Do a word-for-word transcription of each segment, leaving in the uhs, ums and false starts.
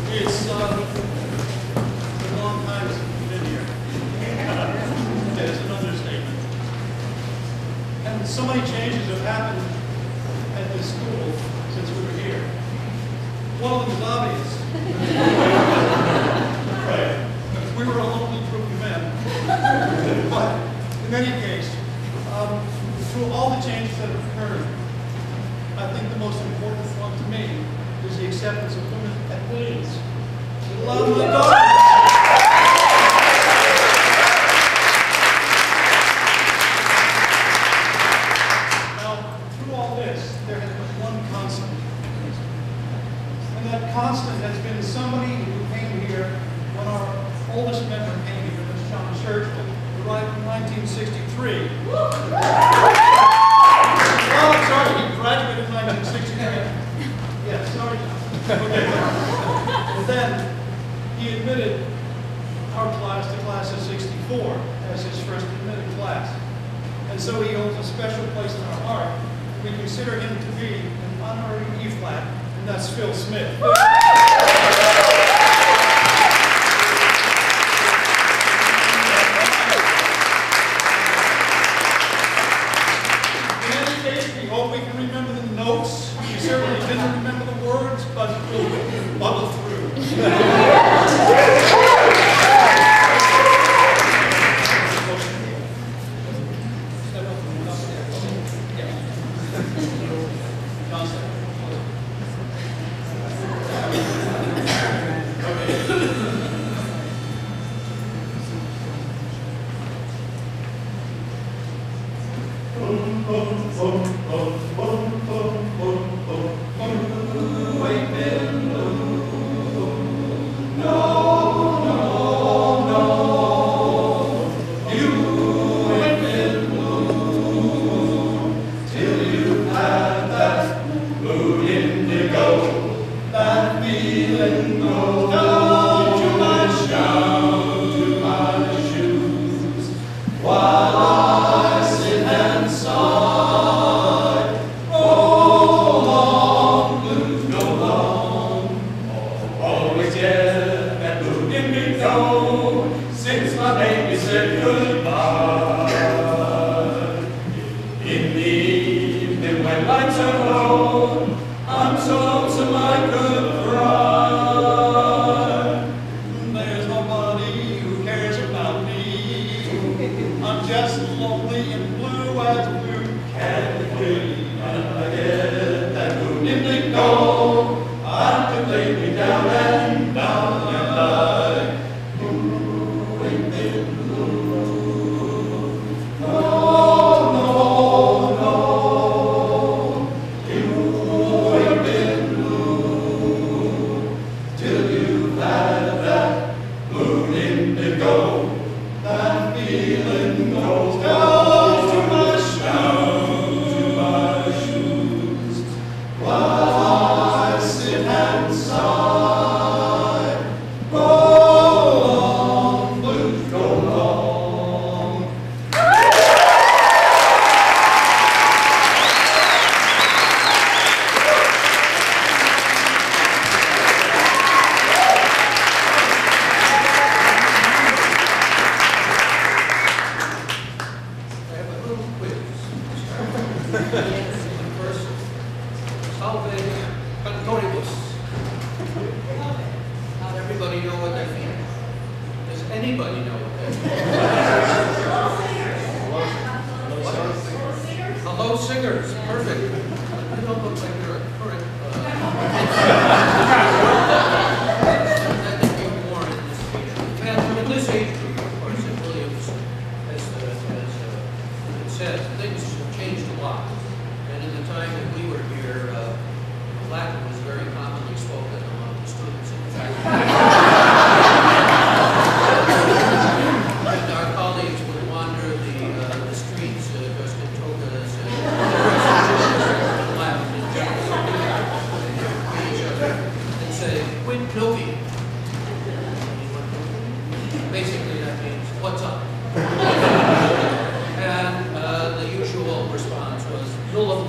It's uh, a long time since we've been here. It's an understatement. And so many changes have happened at this school since we were here. One of them is obvious. Right. We were a lonely group of men. But in any case, um, through all the changes that have occurred, I think the most important one to me is the acceptance of women at Williams. It allowed my daughter. Now, through all this, there has been one constant. And that constant has been somebody who came here when our oldest member came here, Miz John Churchill, who arrived in nineteen sixty-three. Oh, sorry, he graduated in nineteen sixty-three. Yeah, sorry, John. Okay. And then he admitted our class to class of sixty-four as his first admitted class. And so he holds a special place in our heart. We consider him to be an honorary E-flat, and that's Phil Smith. We can remember the notes. We certainly didn't remember the words, but we'll muddle through.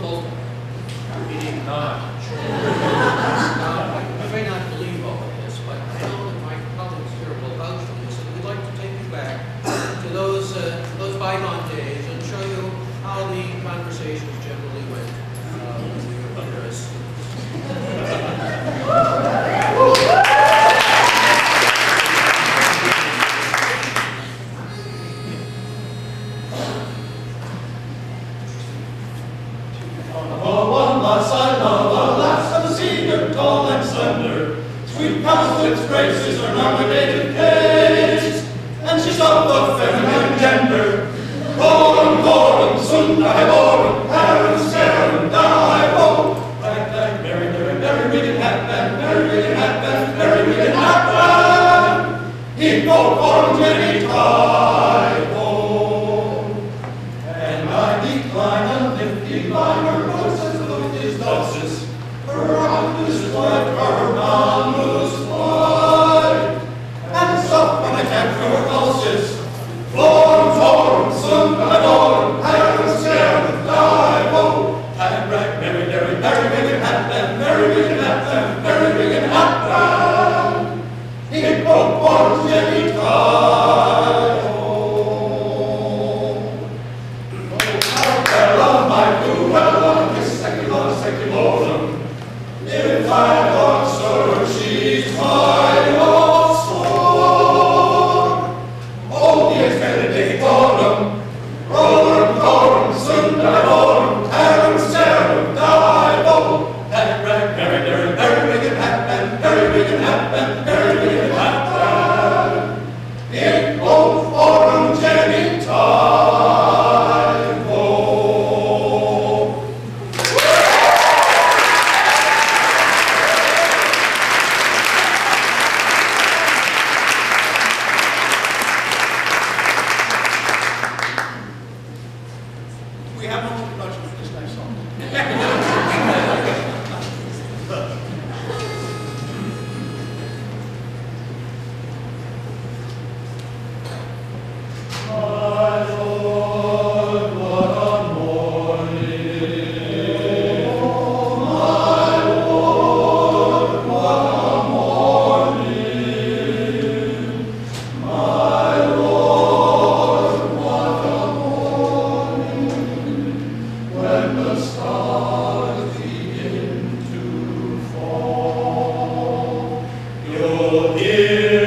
Meaning, uh, you may not believe all of this, but because its graces are nominated case, and she's of the feminine gender. Coram, coram, sum divorum, harum, scarum, divo. Black, black, merry, merry, merry, wicked hat, merry, wicked hat, merry, wicked hat. Hippo, coram, jenny, divo. And I decline a nifty liner, roses, lucis, dulcis, her roundus like her roundus fly, and sup when I can't throw her pulses. Florum, forum, sum, divorum, harum, scarum, divo. And black, merry, merry, merry, wicked hat, merry, wicked hat, merry, wicked hat. Hippo, coram, jenny, divo. If I lost her, she's my lost soul. Oh, dies benedictorum, rorum, corum, sum divorum, harum, scarum, divo. And black, merry, merry, merry, wicked hat, merry, wicked hat, merry, wicked hat. In both forum genitals. We have no introduction for this next song. My Lord, what a morning. Oh, my Lord, what a morning. My Lord, what a morning. When the stars begin to fall, you'll hear